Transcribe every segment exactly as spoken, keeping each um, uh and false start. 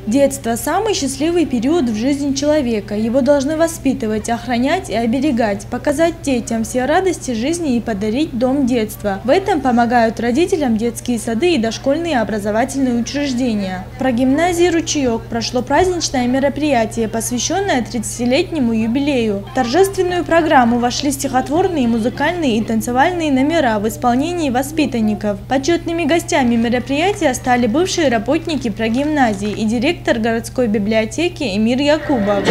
Детство – самый счастливый период в жизни человека. Его должны воспитывать, охранять и оберегать, показать детям все радости жизни и подарить дом детства. В этом помогают родителям детские сады и дошкольные образовательные учреждения. Про гимназии «Ручеек» прошло праздничное мероприятие, посвященное тридцатилетнему юбилею. В торжественную программу вошли стихотворные, музыкальные и танцевальные номера в исполнении воспитанников. Почетными гостями мероприятия стали бывшие работники прогимназии и директор Директор городской библиотеки Эмир Якубов.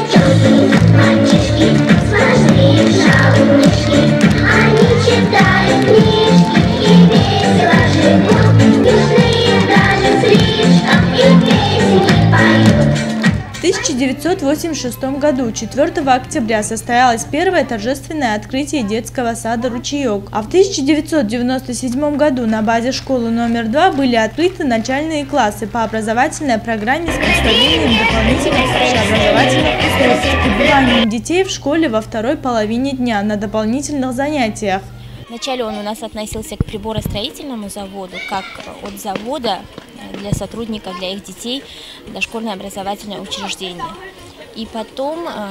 В тысяча девятьсот восемьдесят шестом году, четвёртого октября, состоялось первое торжественное открытие детского сада «Ручеек», а в тысяча девятьсот девяносто седьмом году на базе школы номер два были открыты начальные классы по образовательной программе с представлением дополнительных общеобразовательных условий и пребыванием детей в школе во второй половине дня на дополнительных занятиях. Вначале он у нас относился к приборостроительному заводу, как от завода для сотрудников, для их детей, дошкольное образовательное учреждение. И потом э,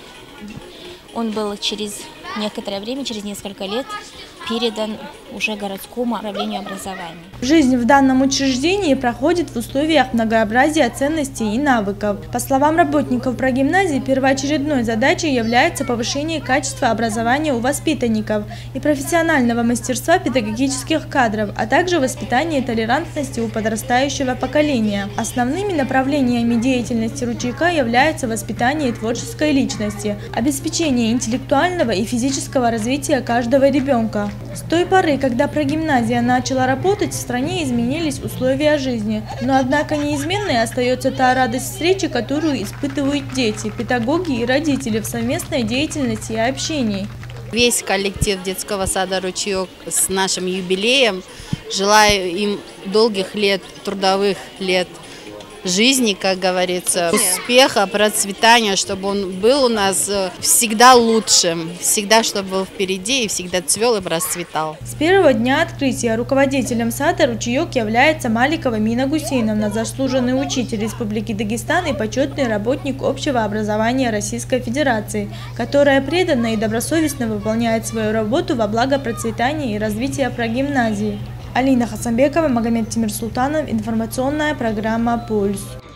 он был через некоторое время, через несколько лет, передан уже городскому управлению образования. Жизнь в данном учреждении проходит в условиях многообразия ценностей и навыков. По словам работников прогимназии, первоочередной задачей является повышение качества образования у воспитанников и профессионального мастерства педагогических кадров, а также воспитание толерантности у подрастающего поколения. Основными направлениями деятельности «Ручейка» являются воспитание творческой личности, обеспечение интеллектуального и физического развития каждого ребенка. С той поры, когда прогимназия начала работать, в стране изменились условия жизни. Но однако неизменной остается та радость встречи, которую испытывают дети, педагоги и родители в совместной деятельности и общении. Весь коллектив детского сада «Ручеек» с нашим юбилеем. Желаю им долгих лет, трудовых лет жизни, как говорится, успеха, процветания, чтобы он был у нас всегда лучшим, всегда, чтобы был впереди и всегда цвел и расцветал. С первого дня открытия руководителем сада «Ручеек» является Маликова Мина Гусейновна, заслуженный учитель Республики Дагестан и почетный работник общего образования Российской Федерации, которая преданно и добросовестно выполняет свою работу во благо процветания и развития прогимназии. Алина Хасанбекова, Магомед Тимирсултанов, информационная программа «Пульс».